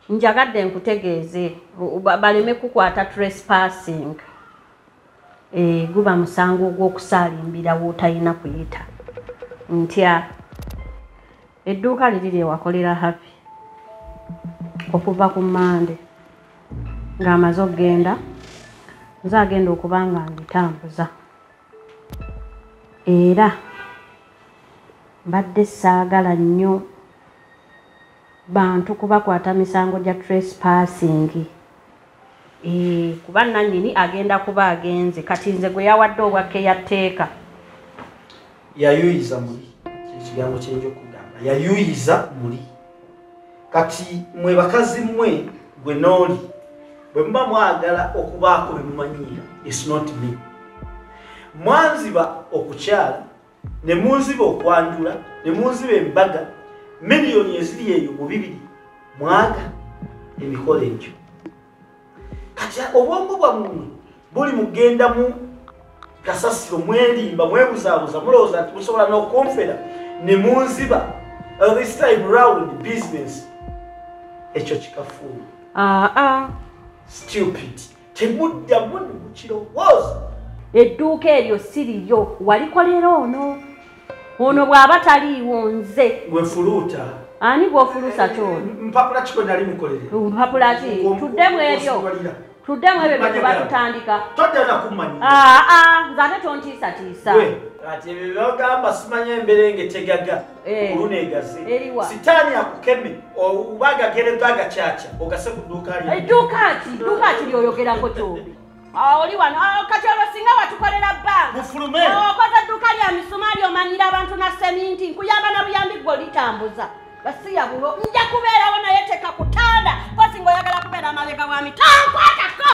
Njagadde nkutegeeze baleme kukwata trespassing. Guba musango gw'okusaalimbira w'otalina kuyita. Ntya edduuka liri wakolera Happy okuva ku Mande ng'amaze okugenda nze agenda okuba nga nditambuza era mbadde saagala nnyo bantu kubakwata misango gya trespassing. Kuba nannyini agenda kuba agenze kati nze gwe yawadde obwakke yatteeka yayuyiza muli ekigambo kyenjo kugamba yayuyiza muli kati mwe bakazi mmwe gwe nooli bwe muba mwagala okubaako be mumanyiira it's not me mwanziba okukyala ne munziba okwanjula ne munziba embaga miliyoni eziri eyo mu bibiri mwaga emikola egyo kati obwongo bwammwe buli mugenda mu kasasiro mwerimba mwebuzaabuza mulowooza nti musobola n'okonfera ne munziba this time round business ekyo kikafuulu stupid temudda muno mukirowooza edduuka eryo si liryo walikolera ono bw'aba taliiwo nze wefuluuta ani gw'ofuluusa kyono mpapula kiko nali mukolere mpapula ki tuddemu ebyo bye tuba tutandika todana kumanya nze ate tontiisatiisa kati ebyo byogamba simanya emberenge tegaga oluneegaze sitaani akukeme obaga geredo agacaca ogase ku dduuka edduuka ki lyoyogerako kyo oli wano kati olwo singa watukolera banka okoza edduuka lya misumaali omanyira abantu na seminti nkuyamba na buyambi gwe olitambuza basiya bulo nja kubeerawo naye teka kutanda kosi ng'oyagala kubeera amabega wa mitankwata